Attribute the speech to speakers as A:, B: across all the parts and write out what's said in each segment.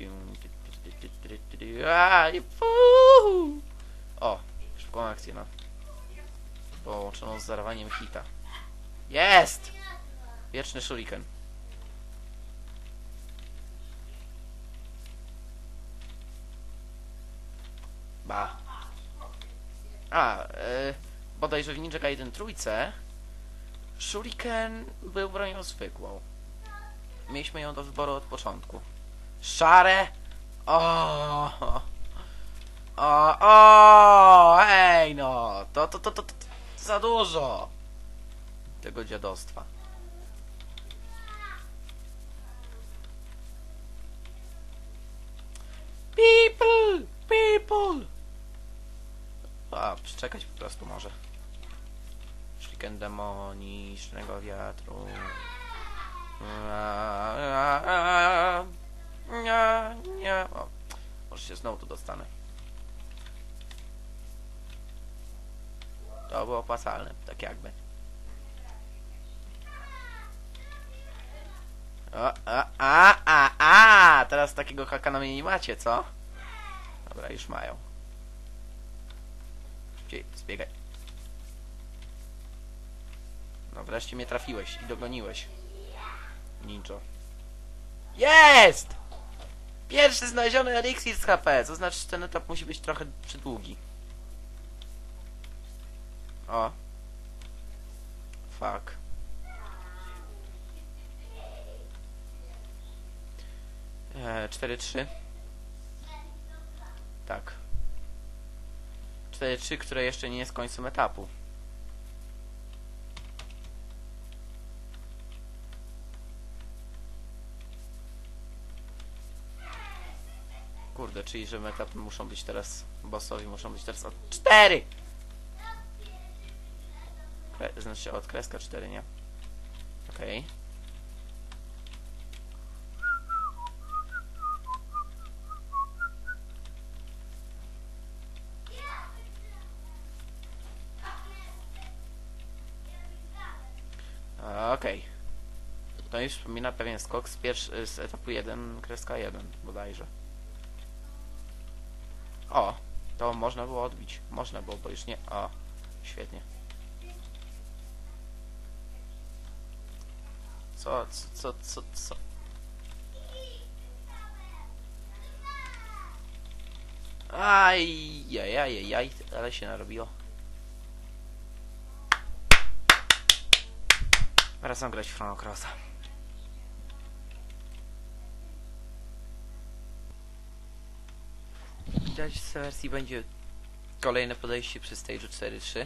A: O, szybką akcję, no. Połączoną z zerwaniem hita. Jest! Wieczny shuriken. Ba. Bodajże w Ninja Gaiden trójce shuriken był bronią zwykłą. Mieliśmy ją do wyboru od początku. Szare! Ej no! To za dużo tego dziadostwa. People! Przeczekać po prostu może. Shuriken demonicznego wiatru. Nie. O, może się znowu tu dostanę. To było opłacalne, tak jakby. Teraz takiego haka na mnie nie macie, co? Dobra, już mają. Szybciej, zbiegaj. No wreszcie mnie trafiłeś i dogoniłeś. Ninja. Jest! Pierwszy znaleziony eliksir z HP. To znaczy, że ten etap musi być trochę przydługi. O. Fuck. Eee, 4-3. Tak. 4-3, które jeszcze nie jest końcem etapu. Kurde, czyli że etapy muszą być teraz, bossowi muszą być teraz od 4! Znaczy od kreska 4, nie? Okej. Okej. To już przypomina pewien skok z etapu 1, kreska 1 bodajże. O, to można było odbić. Można było, bo już nie... O, świetnie. Co? Ajajajajaj, ale się narobiło. Wracam grać w Chrono Crossa. Widać, w wersji będzie kolejne podejście przy stage'u 4-3.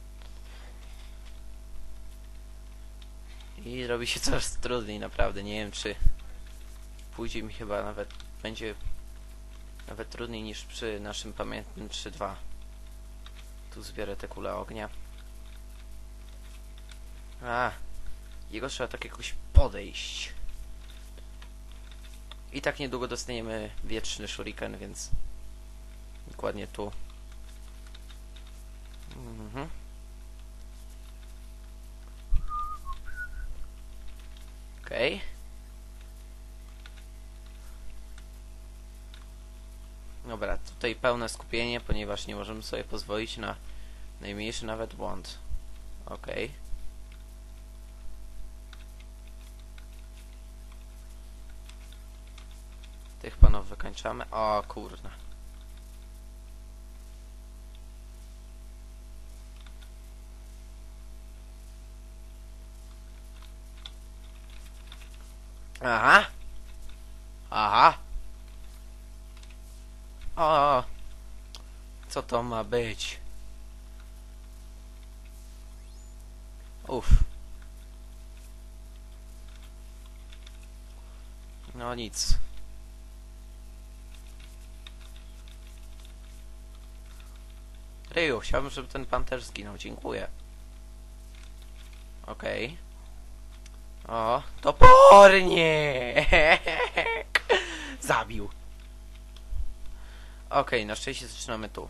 A: I robi się coraz trudniej, naprawdę. Nie wiem, czy pójdzie mi chyba będzie nawet trudniej niż przy naszym pamiętnym 3-2. Tu zbiorę te kule ognia. Jego trzeba tak jakoś podejść. I tak niedługo dostaniemy wieczny shuriken, więc dokładnie tu. Okej. Dobra, tutaj pełne skupienie, ponieważ nie możemy sobie pozwolić na najmniejszy nawet błąd. Okej. Tych panów wykończamy. O kurna. Aha. O. Co to ma być? No nic. Ryu, chciałbym, żeby ten pan też zginął. Dziękuję. Okej. O, topornie! Zabił. Okej, na szczęście zaczynamy tu.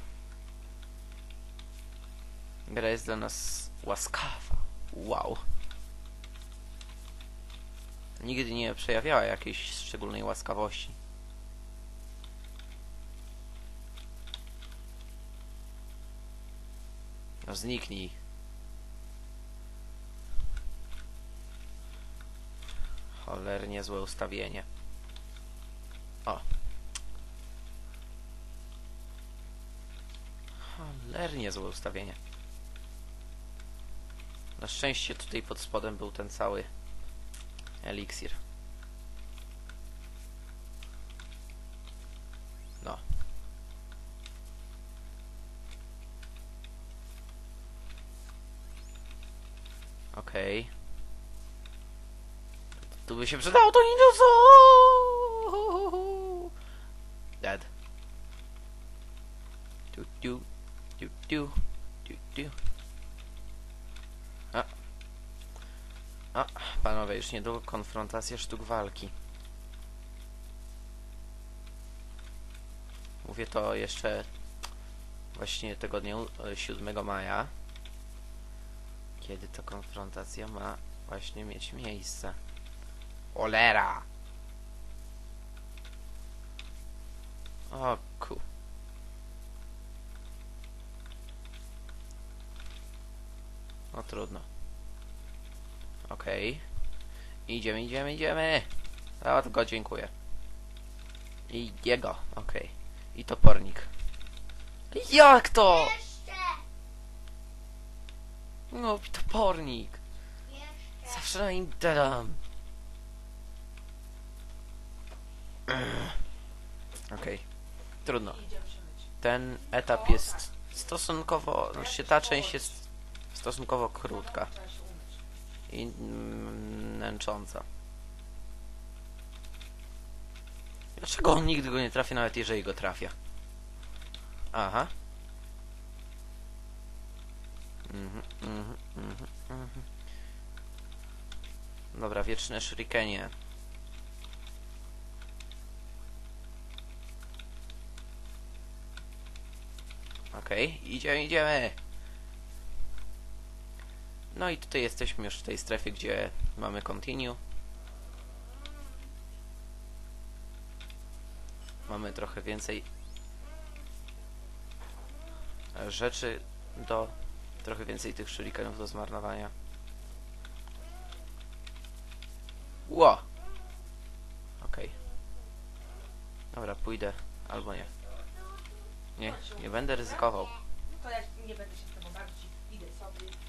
A: Gra jest dla nas łaskawa. Wow. Nigdy nie przejawiała jakiejś szczególnej łaskawości. No zniknij. Cholernie złe ustawienie. O. Cholernie złe ustawienie. Na szczęście tutaj pod spodem był ten cały eliksir. No. Okej. Tu by się przydało to ninjutsu! Dead. Du, du, du, du, du, du. A, panowie, już niedługo konfrontacja sztuk walki. Mówię to jeszcze właśnie tego dnia 7 maja, kiedy to konfrontacja ma właśnie mieć miejsce. Olera! O ku... No trudno. Okej. Idziemy, idziemy, idziemy! Bardzo dziękuję. I jego, okej. I topornik. Jak to? No, topornik. Zawsze na nim dedam. Okej. Trudno. Ten etap jest stosunkowo... Znaczy ta część jest stosunkowo krótka. I męcząca. Dlaczego on nigdy go nie trafia, nawet jeżeli go trafia? Aha. Dobra, wieczne shurikenie. Okej, idziemy, idziemy. No i tutaj jesteśmy już w tej strefie, gdzie mamy continue. Mamy trochę więcej rzeczy do... Trochę więcej tych shurikenów do zmarnowania. Ło! Okej. Dobra, pójdę. Albo nie. Nie, nie będę ryzykował.
B: No to ja nie będę się z tobą bawić. Idę sobie już.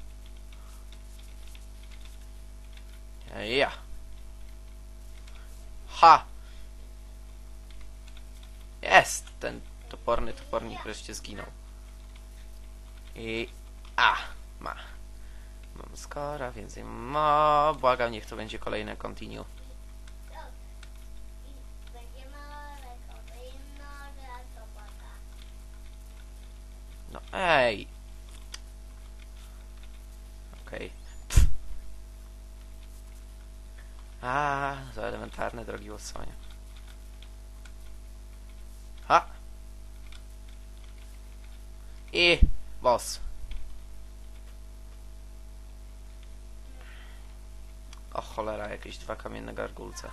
A: Ja. Ha! Jest! Ten topornik wreszcie zginął. I... Mam skora, więcej... błagam, niech to będzie kolejne continue. No ej! Okej. To elementarne, drogi Watsonie. Ha! I... boss. O cholera, jakieś 2 kamienne gargulce.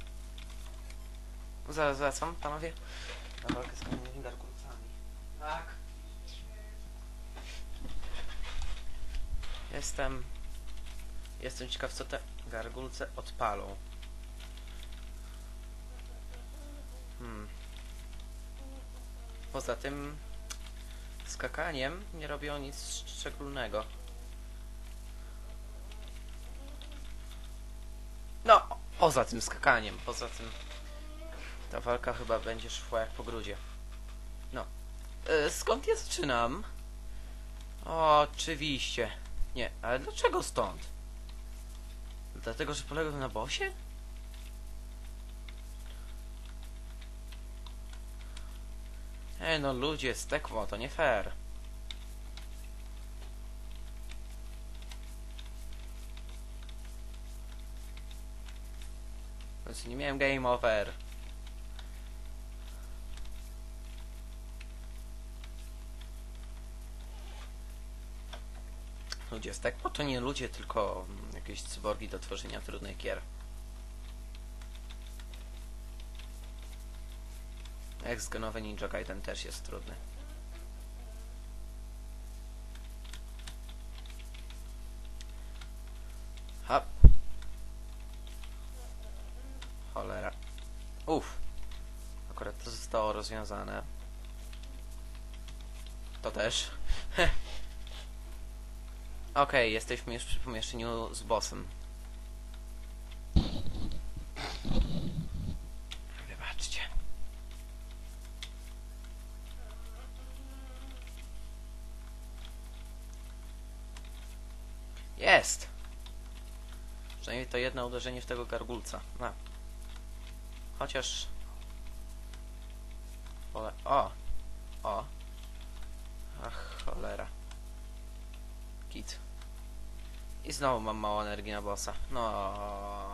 A: Zaraz wracam, panowie. Na walkę z kamiennymi gargulcami. Tak. Jestem ciekaw, co te gargulce odpalą. Poza tym skakaniem nie robią nic szczególnego. No, poza tym skakaniem, poza tym ta walka chyba będzie szła jak po grudzie. No. Skąd ja zaczynam? Oczywiście. Nie, ale dlaczego stąd? Dlatego, że poległem na bossie? No ludzie, stekło, to nie fair. Więc nie miałem game over. Ludzie, stekło to nie ludzie, tylko jakieś cyborgi do tworzenia trudnych gier. Ex-genowy Ninja Gaiden też jest trudny. Uff. Akurat to zostało rozwiązane. To też. Okej, jesteśmy już przy pomieszczeniu z bossem. Wybaczcie. Jest! Przynajmniej to jedno uderzenie w tego gargulca. No. Chociaż... O! O! Ach, cholera. Kit. I znowu mam mało energii na bossa. No.